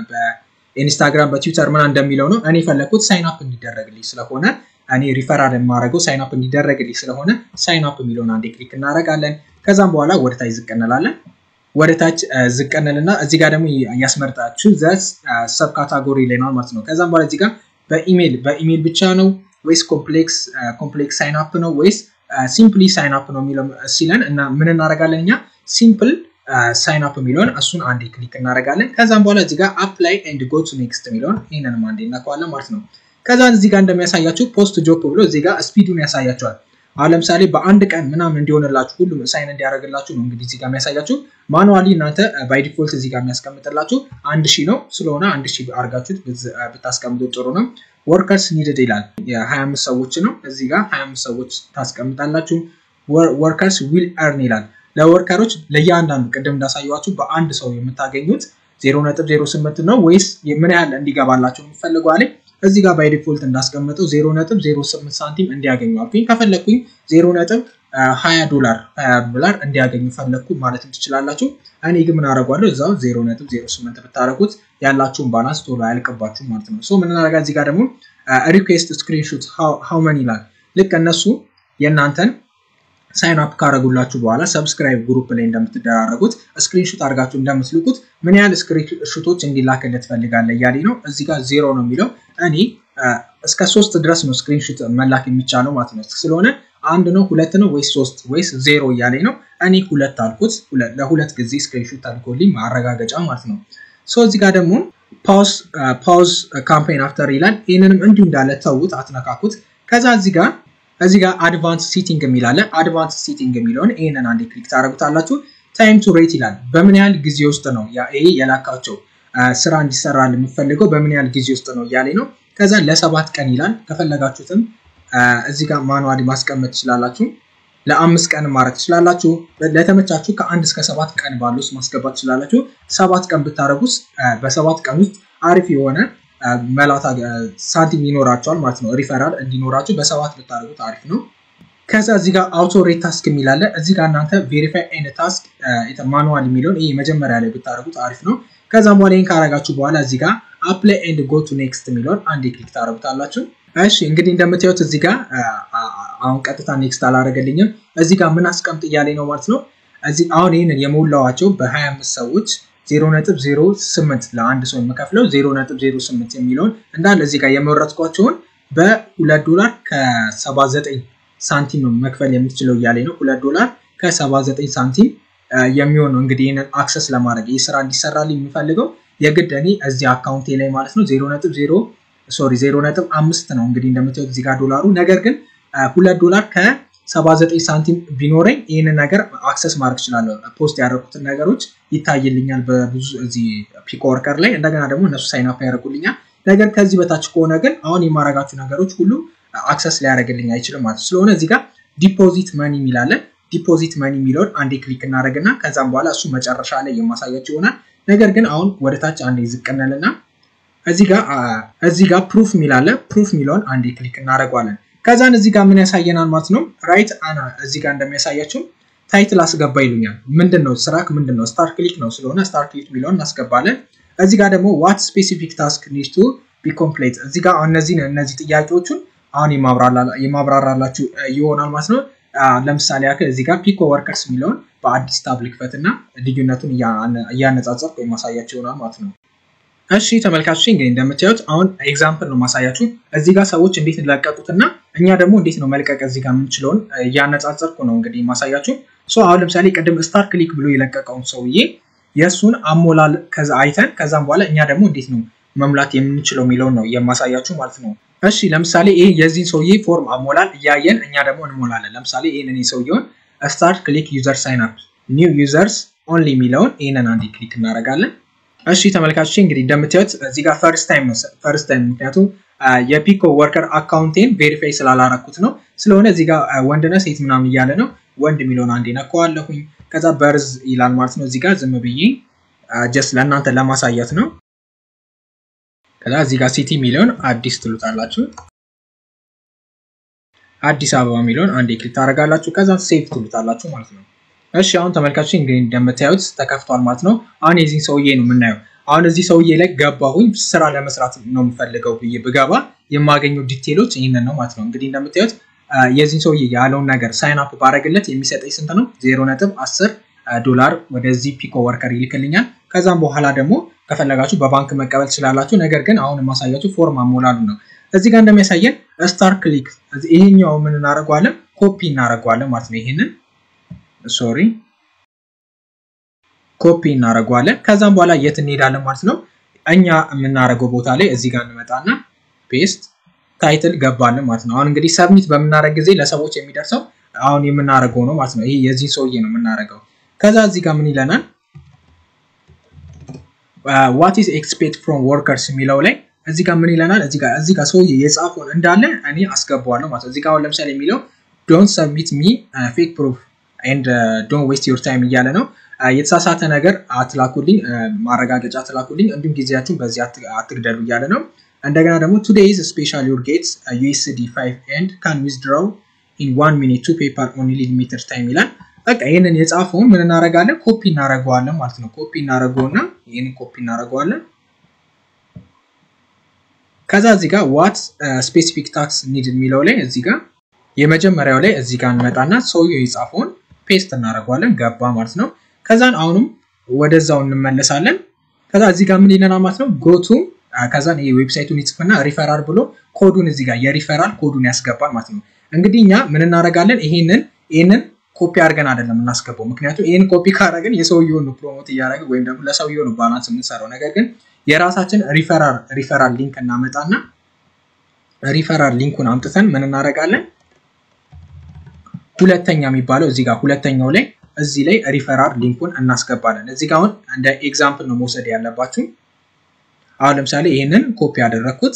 በኢንስታግራም በትዊተር ምን እንደሚለው ነው እኔ ፈለኩት ሳይን አፕ እንዲደረግልኝ ስለሆነ እኔ ሪፈራል የማደርገው ሳይን አፕ እንዲደረግልኝ ስለሆነ ሳይን አፕ የሚለውን አንዴ ክሊክ እናደርጋለን ከዛም በኋላ ወደ ታች ዝቅ እንላለን ወደ ታች ዝቅ እንልና እዚህ ጋር ደግሞ ያስመርጣችሁ ዘስ ሰብ ካታጎሪ ላይ ነው ማለት ነው ከዛም በኋላ እዚህ ጋር በኢሜል በኢሜል ብቻ ነው ወይስ ኮምፕሌክስ ኮምፕሌክስ ሳይን አፕ ነው ወይስ ሲምፕሊ ሳይን አፕ ነው የሚለው ሲለን እና ምን እናደርጋለን እኛ ሲምፕል ሳይን አፕ የሚለውን እሱን አንዴ ክሊክ እናደርጋለን ከዛም በኋላ እዚህ ጋር አፕላይ ኤንድ ጎ ቱ ኔክስት የሚለውን ይሄንንም አንዴ እናከዋለን ማለት ነው ከዛ እዚህ ጋር እንደሚያሳያችሁ ፖስት ጆብ ብሎ እዚህ ጋር ስፒዱን ያሳያችኋል አሁን ለምሳሌ በአንድ ቀን ምናምን እንዲሆንላችሁ ሁሉ ሳይን እንዲያደርግላችሁ ነው እንግዲህ እዚህ ጋር የሚያሳያችሁ ማኑዋሊ እናንተ ባይ ዲፎልት እዚህ ጋር የሚያስቀምጥላችሁ አንድ ሺህ ነው ስለሆነ አንድ ሺህ አድርጋችሁት ብታስቀምጡ ጥሩ ነው ወርከርስ ኒድድ ይላል የ25 ሰዎች ነው እዚህ ጋር ሀያ አምስት ሰዎች ታስቀምጣላችሁ ወርከርስ ዊል earn ይላል ለወርከሮች ለያንዳንዱ ቅድም እንዳሳያችሁ በአንድ ሰው የምታገኙት ዜሮ ነጥብ ዜሮ ስምንት ነው ወይስ ምን ያህል እንዲገባላችሁ የምትፈልጉ አለ እዚህ ጋር ባይ ዲፎልት እንዳስቀምጠው ዜሮ ነጥብ ዜሮ ስምንት ሳንቲም እንዲያገኙ አልኩኝ ከፈለኩኝ ዜሮ ነጥብ ሀያ ዶላር ሀያ ዶላር እንዲያገኙ ፈለኩ ማለት ትችላላችሁ እኔ ግን ምን አደርጋለሁ እዛው ዜሮ ነጥብ ዜሮ ስምንት ብታረጉት ያላችሁን ባላንስ ቶሎ አያልቅባችሁ ማለት ነው ሶ ምን እናደርጋለን እዚህ ጋር ደግሞ ሪኩዌስት ስክሪንሾት ሃው ማኒ ይላል ልክ እነሱ የናንተን ሳይን አፕ ካረጉላችሁ በኋላ ሰብስክራይብ ግሩፕ ላይ እንደምትደራረጉት ስክሪንሾት አድርጋችሁ እንደምትልኩት ምን ያህል ስክሪንሾቶች እንዲላከለት ፈልጋለህ ያለኝ ነው እዚህ ጋር ዜሮ ነው የሚለው እኔ እስከ ሶስት ድረስ ነው ስክሪንሾት መላክ የሚቻለው ማለት ነው ስለሆነ አንድ ነው ሁለት ነው ወይስ ሶስት ወይስ ዜሮ ያለኝ ነው እኔ ሁለት አልኩት ለሁለት ጊዜ ስክሪንሾት አልኮልኝ ማረጋገጫ ማለት ነው ሶ እዚህ ጋር ደግሞ ፓውዝ ፓውዝ ካምፔን አፍተር ይላል ይሄንንም እንዲሁ እንዳለ ተውት አትነካኩት ከዛ እዚህ ጋር እዚህ ጋር አድቫንስ ሴቲንግ የሚላለ አድቫንስ ሴቲንግ የሚለውን ይሄንን አንዴ ክሊክ ታረጉታላችሁ ታይም ቱ ሬት ይላል በምን ያህል ጊዜ ውስጥ ነው ያ ይሄ የላካቸው ስራ እንዲሰራል የምፈልገው በምን ያህል ጊዜ ውስጥ ነው ያለኝ ነው ከዛ ለሰባት ቀን ይላል ከፈለጋችሁትም እዚህ ጋር ማኑዋሊ ማስቀመጥ ትችላላችሁ ለአምስት ቀን ማድረግ ትችላላችሁ ለተመቻችሁ ከአንድ እስከ ሰባት ቀን ባሉስ ማስገባት ትችላላችሁ ሰባት ቀን ብታረጉስ በሰባት ቀን ውስጥ አሪፍ የሆነ መላታ ሳንቲም ይኖራቸዋል ማለት ነው ሪፈራል እንዲኖራችሁ በሰባት ብታረጉት አሪፍ ነው ከዛ እዚህ ጋር አውቶ ሬት ታስክ የሚላለ እዚህ ጋር እናንተ ቬሪፋይ ኤንድ ታስክ ኢተ ማኑዋሊ የሚለውን ይሄ መጀመሪያ ላይ ብታረጉት አሪፍ ነው ከዛ በኋላ ይሄን ካረጋችሁ በኋላ እዚህ ጋር አፕላይ ኤንድ ጎ ቱ ኔክስት የሚለውን አንዴ ክሊክ ታረጉታላችሁ እሺ እንግዲህ እንደምታዩት እዚህ ጋር አሁን ቀጥታ ኔክስት አላረገልኝም እዚህ ጋር ምን አስቀምጥ ይያለኝ ነው ማለት ነው እዚህ አሁን ይሄንን የሞላዋቸው በ25 ሰዎች ዜሮ ነጥብ ዜሮ ስምንት ለአንድ ሰው የምከፍለው ዜሮ ነጥብ ዜሮ ስምንት የሚለውን እንዳለ እዚህ ጋር የመረጥኳቸውን በ2 ዶላር ከ79 ሳንቲም ነው መክፈል የምትችለው ይያለኝ ነው ሁለት ዶላር ከ79 ሳንቲም የሚሆን ነው እንግዲህ ይሄንን አክሰስ ለማድረግ ይስራ እንዲሰራልኝ የሚፈልገው የግድ እኔ እዚህ አካውንቴ ላይ ማለት ነው ዜሮ ነጥብ ዜሮ ሶሪ ዜሮ ነጥብ አምስት ነው እንግዲህ እንደምታዩት እዚህ ጋር ዶላሩ ነገር ግን ሁለት ዶላር ከ79 ሳንቲም ቢኖረኝ ይሄንን ነገር አክሰስ ማድረግ እችላለሁ ፖስት ያደረኩትን ነገሮች ይታይልኛል በብዙ እዚህ ፒክ ወርከር ላይ እንደገና ደግሞ እነሱ ሳይን አፕ ያደርጉልኛል ነገር ከዚህ በታች ከሆነ ግን አሁን የማረጋችሁ ነገሮች ሁሉ አክሰስ ሊያደርግልኝ አይችልም ማለት ስለሆነ እዚህ ጋር ዲፖዚት ማኒ የሚላለ ዲፖዚት ማኒ የሚለውን አንዴ ክሊክ እናደርግና ከዛም በኋላ እሱ መጨረሻ ላይ የማሳያችሁ ይሆናል ነገር ግን አሁን ወደ ታች አንዴ ዝቅነልና እዚህ ጋር እዚህ ጋር ፕሩፍ የሚላለ ፕሩፍ የሚለውን አንዴ ክሊክ እናደርጋለን ከዛን እዚህ ጋር ምን ያሳየናል ማለት ነው ራይት አና እዚህ ጋር እንደሚያሳያችሁ ታይትል አስገባ ይሉኛል ምንድነው ስራክ ምንድነው ስታርት ክሊክ ነው ስለሆነ ስታርት ክሊክ የሚለውን እናስገባለን እዚህ ጋር ደግሞ what specific task needs to be complete እዚህ ጋር እነዚህ እነዚህ ጥያቄዎችን አሁን የማብራራላችሁ ይሆናል ማለት ነው ለምሳሌ ያክል እዚህ ጋር ፒኮ ወርከርስ የሚለውን በአዲስ ታብ ልክፈትና ልዩነቱን ያነጻጸርኩ የማሳያችሁ ይሆናል ማለት ነው እሺ ተመልካቾች እንግዲህ እንደምታዩት አሁን ኤግዛምፕል ነው ማሳያችሁ እዚህ ጋር ሰዎች እንዴት እንደለቀቁትና እኛ ደግሞ እንዴት ነው መልቀቅ እዚህ ጋር የምንችለውን ያነጻጸርኩ ነው እንግዲህ ማሳያችሁ ሶ አሁን ለምሳሌ ቀደም ስታር ክሊክ ብሎ የለቀቀውን ሰውዬ የሱን አሞላል ከዛ አይተን ከዛም በኋላ እኛ ደግሞ እንዴት ነው መምላት የምንችለው የሚለውን ነው የማሳያችሁ ማለት ነው እሺ ለምሳሌ ይሄ የዚህ ሰውዬ ፎርም አሞላል ያያየን እኛ ደግሞ እንሞላለን ለምሳሌ ይሄንን ሰውዬውን ስታርት ክሊክ ዩዘር ሳይን አፕ ኒው ዩዘርስ ኦንሊ የሚለውን ይሄንን አንዴ ክሊክ እናደርጋለን እሺ ተመልካቾች እንግዲህ እንደምታዩት እዚህ ጋር ፈርስት ታይም ነው ፈርስት ታይም ምክንያቱም የፒኮ ወርከር አካውንቴን ቬሪፋይ ስላላረኩት ነው ስለሆነ እዚህ ጋር ወንድና ሴት ምናምን ይያለ ነው ወንድ የሚለውን አንዴ ነካዋለሁኝ ከዛ በርዝ ይላል ማለት ነው እዚህ ጋር ዝም ብዬ ጀስት ለእናንተ ለማሳየት ነው ከዛ እዚህ ጋር ሲቲ ሚሊዮን አዲስ ትሉታላችሁ አዲስ አበባ ሚሊዮን አንዴ ክሊክ ታረጋላችሁ ከዛ ሴቭ ትሉታላችሁ ማለት ነው እሺ አሁን ተመልካቾች እንግዲህ እንደምታዩት ተከፍቷል ማለት ነው አሁን የዚህ ሰውዬ ነው የምናየው አሁን እዚህ ሰውዬ ላይ ገባሁኝ ስራ ለመስራት ነው የምፈልገው ብዬ ብገባ የማገኘው ዲቴሎች ይሄንን ነው ማለት ነው እንግዲህ እንደምታዩት የዚህ ሰውዬ ያለውን ነገር ሳይን አፕ ባረግለት የሚሰጠኝ ስንት ነው ዜሮ ነጥብ አስር ዶላር ወደዚህ ፒኮ ወርከር ይልክልኛል ከዛም በኋላ ደግሞ ከፈለጋችሁ በባንክ መቀበል ትችላላችሁ ነገር ግን አሁን ማሳያችሁ ፎርም አሞላሉ ነው እዚህ ጋር እንደሚያሳየን ስታር ክሊክ ይሄኛው ምን እናደርጋለን ኮፒ እናደርጋለን ማለት ነው ይሄንን ሶሪ ኮፒ እናደርጋለን ከዛም በኋላ የት እንሄዳለን ማለት ነው እኛ የምናደርገው ቦታ ላይ እዚህ ጋር እንመጣና ፔስት ታይትል ገባለን ማለት ነው አሁን እንግዲህ ሰብሚት በመናረግ ጊዜ ለሰዎች የሚደርሰው አሁን የምናደርገው ነው ማለት ነው ይሄ የዚህ ሰውዬ ነው የምናደርገው ከዛ እዚህ ጋር ምን ይለናል what is expect from workers የሚለው ላይ እዚህ ጋር ምን ይለናል እዚህ ጋር እዚህ ጋር ሰውዬ የጻፈውን እንዳለ እኔ አስገባዋለሁ ማለት ነው እዚህ ጋር ለምሳሌ የሚለው don't submit me uh, fake proof and uh, don't waste your time እያለ ነው የተሳሳተ ነገር አትላኩልኝ ማረጋገጫ አትላኩልኝ እንዲሁም ጊዜያችሁን በዚህ አትግደሉ እያለ ነው እንደገና ደግሞ today is special your gets uh, U S D five and can withdraw in one minute to PayPal only limited time ይላል በቃ ይሄንን የጻፈውን ምን እናረጋለን ኮፒ እናረጋዋለን ማለት ነው ኮፒ እናረጋውና ይሄንን ኮፒ እናረጋዋለን ከዛ እዚህ ጋር what uh, specific tax need የሚለው ላይ እዚህ ጋር የመጀመሪያው ላይ እዚህ ጋር እንመጣና ሰውዬው የጻፈውን ፔስት እናረጋዋለን ገባ ማለት ነው ከዛን አሁንም ወደዛው እንመለሳለን ከዛ እዚህ ጋር ምን ይለናል ማለት ነው go to ከዛን ይሄ ዌብሳይቱን ይጽፍና ሪፈራል ብሎ ኮዱን እዚህ ጋር የሪፈራል ኮዱን ያስገባል ማለት ነው እንግዲህ እኛ ምን እናረጋለን ይሄንን ይሄንን ኮፒ አድርገን አይደለም እናስገባው ምክንያቱም ይሄን ኮፒ ካደረግን የሰውየውን ፕሮሞት ያያረግ ወይም ደግሞ ለሰውየው ነው ባላንስ የምንሰራው ነገር ግን የራሳችን ሪፈራል ሪፈራል ሊንክ እናመጣና ሪፈራል ሊንኩን አምጥተን ምን እናደርጋለን ሁለተኛ የሚባለው እዚህ ጋር ሁለተኛው ላይ እዚህ ላይ ሪፈራል ሊንኩን እናስገባለን እዚህ ጋር አሁን እንደ ኤግዛምፕል ነው መውሰድ ያለባችሁ አሁን ለምሳሌ ይሄንን ኮፒ አደረኩት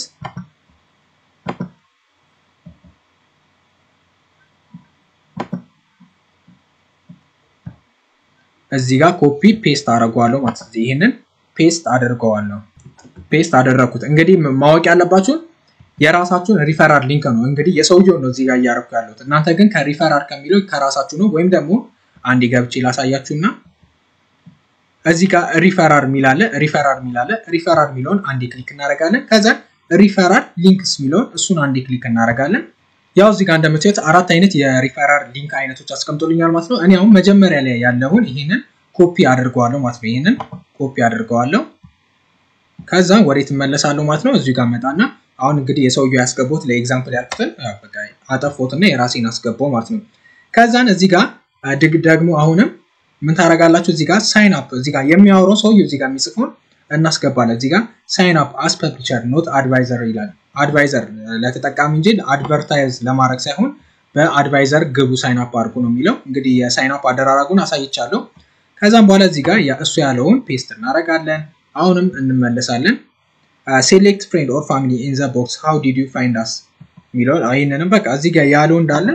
እዚህ ጋር ኮፒ ፔስት አደርገዋለሁ ማለት ነው ይሄንን ፔስት አደርገዋለሁ ፔስት አደረኩት እንግዲህ ማወቅ ያለባችሁ የራሳችሁን ሪፈራል ሊንክ ነው እንግዲህ የሰውየው ነው እዚህ ጋር ያያረኩ ያለው እናንተ ግን ከሪፈራል ከሚለው ከራሳችሁ ነው ወይም ደግሞ አንድ ገብቼ ላሳያችሁና እዚህ ጋር ሪፈራል ሚላለ ሪፈራል ሚላለ ሪፈራል ሚለውን አንዴ ክሊክ እናደርጋለን ከዛ ሪፈራል ሊንክስ ሚለውን እሱን አንዴ ክሊክ እናደርጋለን ያው እዚህ ጋር እንደምታዩት አራት አይነት የሪፈራል ሊንክ አይነቶች አስቀምጦልኛል ማለት ነው እኔ አሁን መጀመሪያ ላይ ያለውን ይሄንን ኮፒ አድርገዋለሁ ማለት ነው ይሄንን ኮፒ አድርገዋለሁ ከዛ ወዴት መለሳለሁ ማለት ነው እዚህ ጋር መጣና አሁን እንግዲህ የሰውየው ያስገቡት ለኤግዛምፕል ያልኩትን በቃ አጠፎትና የራሴን አስገባው ማለት ነው ከዛን እዚህ ጋር ደግሞ አሁንም ምን ታረጋላችሁ እዚህ ጋር ሳይን አፕ እዚህ ጋር የሚያወራው ሰውየው እዚህ ጋር የሚጽፈውን እናስገባለን እዚህ ጋር ሳይን አፕ አስ ፐብሊሸር ኖት አድቫይዘር ይላል አድቫይዘር ለተጠቃሚ እንጂ አድቨርታይዝ ለማድረግ ሳይሆን በአድቫይዘር ግቡ ሳይን አፕ አድርጉ ነው የሚለው እንግዲህ የሳይን አፕ አደራራጉን አሳይቻለሁ ከዛም በኋላ እዚህ ጋር እሱ ያለውን ፔስት እናደርጋለን አሁንም እንመለሳለን ሴሌክት ፍሬንድ ኦር ፋሚሊ ኢን ዘ ቦክስ ሃው ዲድ ዩ ፋይንድ አስ ሚለው አይነንም በቃ እዚህ ጋር ያለው እንዳለ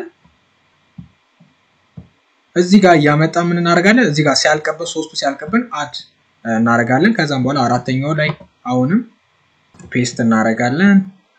እዚህ ጋር ያመጣ ምን እናደርጋለን እዚህ ጋር ሲያልቀበል ሶስቱ ሲያልቀበል አድ እናደርጋለን ከዛም በኋላ አራተኛው ላይ አሁንም ፔስት እናደርጋለን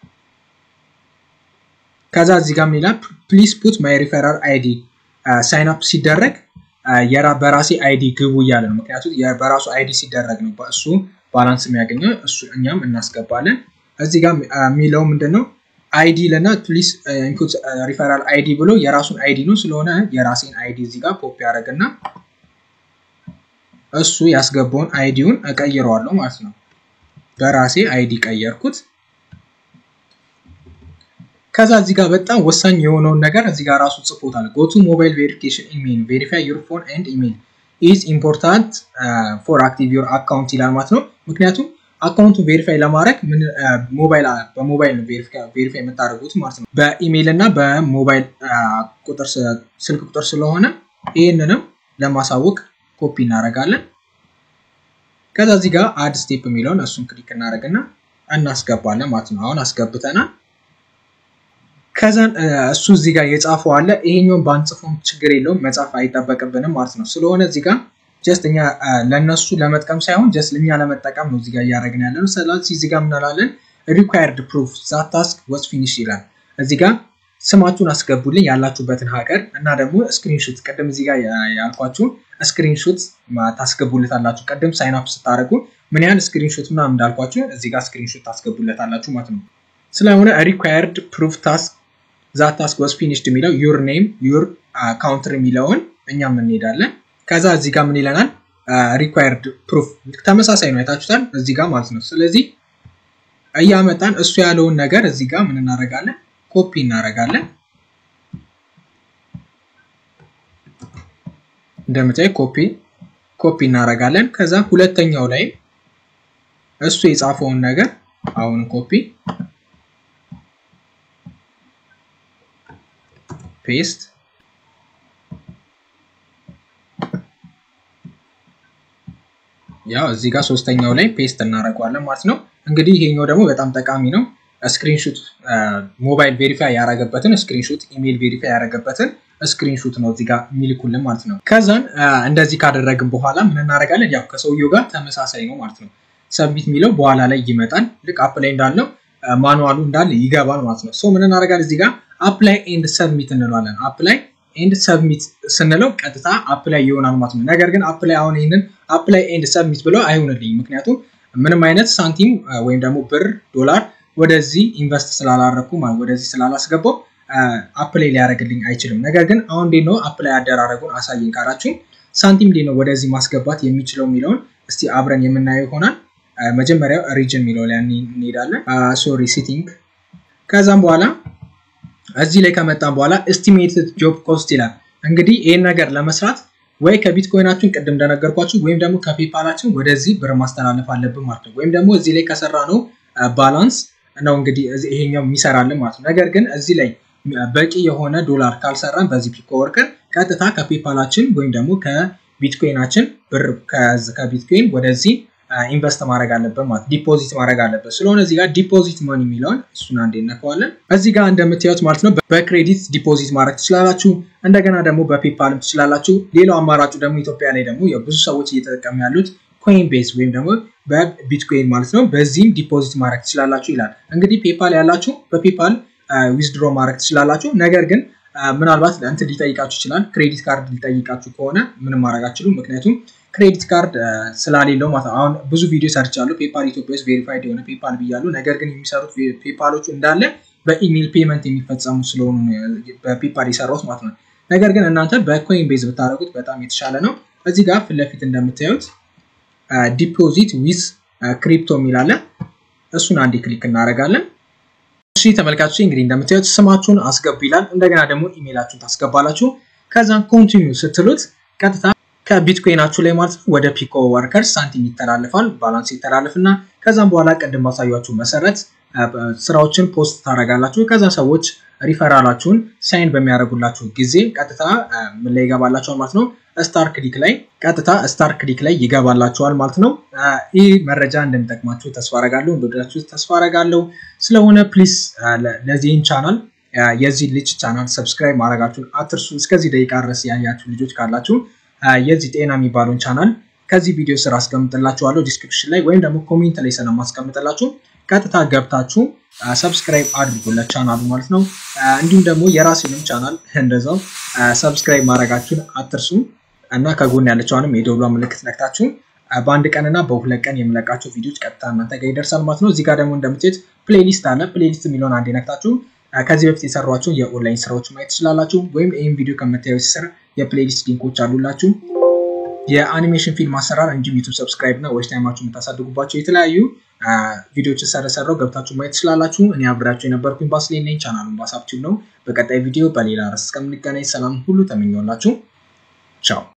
ከዛ እዚህ ጋር ሚላ ፕሊዝ ፑት ማይ ሪፈራል አይዲ ሳይን አፕ ሲደረግ የራ በራሴ አይዲ ግቡ ይያለ ነው ምክንያቱም የበራሱ አይዲ ሲደረግ ነው በእሱ ባላንስ የሚያገኘው እሱ እኛም እናስገባለን እዚህ ጋር ሚለው ምንድነው አይዲ ለና ፕሊዝ ኢንፑት ሪፈራል አይዲ ብሎ የራሱን አይዲ ነው ስለሆነ የራሴን አይዲ እዚህ ጋር ኮፒ አደረግና እሱ ያስገባውን አይዲውን እቀይረዋለሁ ማለት ነው በራሴ አይዲ ቀየርኩት ከዛ እዚህ ጋር በጣም ወሳኝ የሆነው ነገር እዚህ ጋር ራሱ ጽፎታል go to mobile verification email verify your phone and email is important uh, for active your account ይላል ማለት ነው ምክንያቱም አካውንቱን ቬሪፋይ ለማድረግ ምን ሞባይል በሞባይል ነው ቬሪፋይ ቬሪፋይ የምታደርጉት ማለት ነው በኢሜል እና በሞባይል ቁጥር ስልክ ቁጥር ስለሆነ ይሄንንም ለማሳወቅ ኮፒ እናደርጋለን ከዛ እዚህ ጋር አድ ስቴፕ የሚለውን እሱን ክሊክ እናደርግና እናስገባለን ማለት ነው አሁን አስገብተናል ከዛ እሱ እዚህ ጋር የጻፈው አለ ይሄኛውን ባንጽፎም ችግር የለውም መጻፍ አይጠበቅብንም ማለት ነው ስለሆነ እዚህ ጋር just እኛ ለነሱ ለመጥቀም ሳይሆን just ለኛ ለመጠቀም ነው እዚህ ጋር ያያረግን ያለው ስለዚህ እዚህ ጋር ምናላለን required proof that task was finished ይላል እዚህ ጋር ስማችሁን አስገቡልኝ ያላችሁበትን ሀገር እና ደግሞ ስክሪንሾት ቀደም እዚህ ጋር ያልኳችሁ ስክሪንሾት ታስገቡልታላችሁ ቀደም ሳይን አፕ ስታደርጉ ምን ያህል ስክሪንሾት ምናምን እንዳልኳችሁ እዚህ ጋር ስክሪንሾት ታስገቡልታላችሁ ማለት ነው ስለሆነ required proof task that task was finished የሚለው your name your uh, country የሚለውን እኛም እንሄዳለን ከዛ እዚህ ጋር ምን ይለናል required proof ተመሳሳይ ነው አይታችሁታል እዚህ ጋር ማለት ነው ስለዚህ አያመጣን እሱ ያለውን ነገር እዚህ ጋር ምን እናደርጋለን ኮፒ እናደርጋለን እንደምታይ ኮፒ ኮፒ እናደርጋለን ከዛ ሁለተኛው ላይ እሱ የጻፈውን ነገር አሁን ኮፒ ፔስት ያው እዚህ ጋር ሶስተኛው ላይ ፔስት እናደርጋለን ማለት ነው እንግዲህ ይሄኛው ደግሞ በጣም ጠቃሚ ነው ስክሪንሾት ሞባይል ቬሪፋይ ያደረገበትን ስክሪንሾት ኢሜል ቬሪፋይ ያደረገበትን ስክሪንሾት ነው እዚህ ጋር ሚልኩልን ማለት ነው ከዛን እንደዚህ ካደረግን በኋላ ምን እናደርጋለን ያው ከሰውየው ጋር ተመሳሳይ ነው ማለት ነው ሰብሚት ሚለው በኋላ ላይ ይመጣል ልክ አፕላይ እንዳለው ማኑዋሉ እንዳለ ይገባል ማለት ነው ሶ ምን እናደርጋለን እዚህ ጋር አፕላይ ኤንድ ሰብሚት እንለዋለን አፕላይ ኤንድ ሰብሚት ስንለው ቀጥታ አፕላይ ይሆናል ማለት ነው ነገር ግን አፕላይ አሁን ይሄንን አፕላይ ኤንድ ሰብሚት ብለው አይሆንልኝም ምክንያቱም ምንም አይነት ሳንቲም ወይም ደግሞ ብር ዶላር ወደዚህ ኢንቨስት ስላላረኩ ማለት ወደዚህ ስላላስገባው አፕላይ ሊያደርግልኝ አይችልም ነገር ግን አሁን እንዴት ነው አፕላይ አደራረጉን አሳየን ካላችሁ ሳንቲም እንዴት ነው ወደዚህ ማስገባት የሚችለው ሚለውን እስቲ አብረን የምናየው ይሆናል መጀመሪያው ሪጅን ሚለው ላይ እንሄዳለን ሶሪ ሲቲንግ ከዛም በኋላ እዚህ ላይ ከመጣን በኋላ ኤስቲሜትድ ጆብ ኮስት ይላል እንግዲህ ይሄን ነገር ለመስራት ወይ ከቢትኮይናችን ቀደም እንደነገርኳችሁ ወይም ደግሞ ከፔፓላችን ወደዚህ ብር ማስተላለፍ አለብን ማለት ነው ወይም ደግሞ እዚህ ላይ ከሰራ ነው ባላንስ ነው እንግዲህ ይሄኛው የሚሰራልን ማለት ነው ነገር ግን እዚህ ላይ በቂ የሆነ ዶላር ካልሰራን በዚህ ፒኮ ወርከር ቀጥታ ከፔፓላችን ወይም ደግሞ ከቢትኮይናችን ብር ከቢትኮይን ወደዚህ ኢንቨስት ማድረግ አለብን ማለት ዲፖዚት ማድረግ አለብን ስለሆነ እዚህ ጋር ዲፖዚት ማኒ የሚለውን እሱን አንዴ እናከዋለን እዚህ ጋር እንደምታዩት ማለት ነው በክሬዲት ዲፖዚት ማድረግ ትችላላችሁ እንደገና ደግሞ በፔፓልም ትችላላችሁ ሌላው አማራጩ ደግሞ ኢትዮጵያ ላይ ደግሞ ብዙ ሰዎች እየተጠቀሙ ያሉት ኮይንቤዝ ወይም ደግሞ በቢትኮይን ማለት ነው በዚህም ዲፖዚት ማድረግ ትችላላችሁ ይላል እንግዲህ ፔፓል ያላችሁ በፔፓል ዊዝድሮ ማድረግ ትችላላችሁ ነገር ግን ምናልባት ለእንት ሊጠይቃችሁ ይችላል ክሬዲት ካርድ ሊጠይቃችሁ ከሆነ ምንም ማድረግ አትችሉም ምክንያቱም ክሬዲት ካርድ ስላሌለው ማለት አሁን ብዙ ቪዲዮ ሰርቻለሁ ፔፓል ኢትዮጵያ ውስጥ ቬሪፋይድ የሆነ ፔፓል ብያለሁ ነገር ግን የሚሰሩት ፔፓሎቹ እንዳለ በኢሜል ፔመንት የሚፈጸሙ ስለሆኑ በፔፓል ይሰራውት ማለት ነው ነገር ግን እናንተ በኮይንቤዝ ብታረጉት በጣም የተሻለ ነው እዚህ ጋር ፊት ለፊት እንደምታዩት ዲፖዚት ዊዝ ክሪፕቶ የሚላለ እሱን አንዴ ክሊክ እናደርጋለን እሺ ተመልካቾች እንግዲህ እንደምታዩት ስማችሁን አስገቡ ይላል እንደገና ደግሞ ኢሜላችሁን ታስገባላችሁ ከዛን ኮንቲኒው ስትሉት ቀጥታ ከቢትኮይናችሁ ላይ ማለት ወደ ፒኮ ወርከርስ ሳንቲም ይተላለፋል ባላንስ ይተላለፍና ከዛም በኋላ ቀደም ባሳያችሁ መሰረት ስራዎችን ፖስት ታረጋላችሁ ከዛ ሰዎች ሪፈራላችሁን ሳይን በሚያደርጉላችሁ ጊዜ ቀጥታ ምን ላይ ይገባላችኋል ማለት ነው ስታር ክሊክ ላይ ቀጥታ ስታር ክሊክ ላይ ይገባላችኋል ማለት ነው ይህ መረጃ እንደምጠቅማችሁ ተስፋ አረጋለሁ እንደወደዳችሁ ተስፋ አረጋለሁ ስለሆነ ፕሊዝ ለዚህን ቻናል የዚህ ልጅ ቻናል ሰብስክራይብ ማድረጋችሁን አትርሱ እስከዚህ ደቂቃ ድረስ ያያችሁ ልጆች ካላችሁ የዚህ ጤና የሚባሉን ቻናል ከዚህ ቪዲዮ ስራ አስቀምጥላችኋለሁ ዲስክሪፕሽን ላይ ወይም ደግሞ ኮሜንት ላይ ስለማስቀምጥላችሁ ቀጥታ ገብታችሁ ሰብስክራይብ አድርጉ ለቻናሉ ማለት ነው እንዲሁም ደግሞ የራሴንም ቻናል እንደዛው ሰብስክራይብ ማድረጋችሁን አትርሱ እና ከጎን ያለችውንም የደውሏ ምልክት ነክታችሁ በአንድ ቀንና በሁለት ቀን የምለቃቸው ቪዲዮዎች ቀጥታ እናንተ ጋር ይደርሳል ማለት ነው እዚህ ጋር ደግሞ እንደምትት ፕሌሊስት አለ ፕሌሊስት የሚለውን አንዴ ነክታችሁ ከዚህ በፊት የሰራኋቸው የኦንላይን ስራዎች ማየት ትችላላችሁ ወይም ይሄን ቪዲዮ ከመታየው ስር የፕሌሊስት ሊንኮች አሉላችሁ የአኒሜሽን ፊልም አሰራር እንጂ ዩቲዩብ ሰብስክራይብ እና ዌች ታይማችሁን የምታሳድጉባቸው የተለያዩ ቪዲዮዎች ሰራሰራው ገብታችሁ ማየት ትችላላችሁ እኔ አብራችሁ የነበርኩኝ ባስሌን ነኝ ቻናሉን ባሳብቲው ነው በቀጣይ ቪዲዮ በሌላ ርዕስ እስከምንገናኝ ሰላም ሁሉ ተመኘውላችሁ ቻው